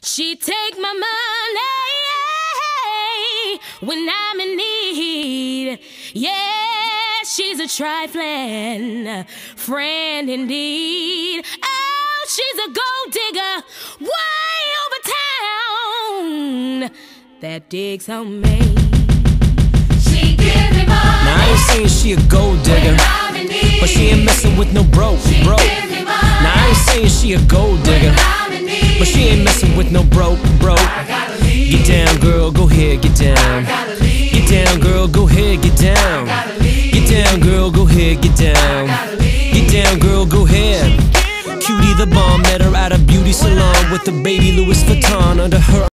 She take my money when I'm in need. Yeah, she's a trifling friend indeed. Oh, she's a gold digger way over town that digs on me. She give me money. Now I ain't saying she a gold digger, but she ain't messing with no broke. Now I ain't saying she a gold digger, but she ain't messing with no broke. Get down, girl, go ahead, get down. Get down, girl, go ahead, get down. Get down, girl, go ahead, get down. Get down, girl, go ahead. Cutie the bomb, met her at a beauty salon with the baby Louis Vuitton under her